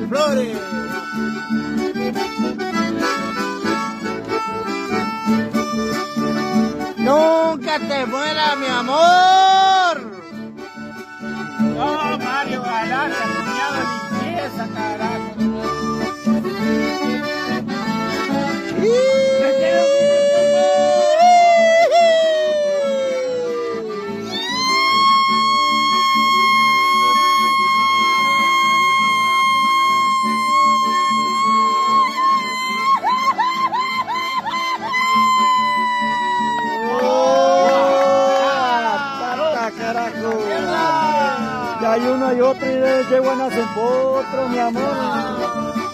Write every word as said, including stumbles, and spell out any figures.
Flores. Nunca te muera, mi amor. No, Mario Galán, soñado limpieza, carajo. Y hay uno y otro y llegan a hacer otro, mi amor.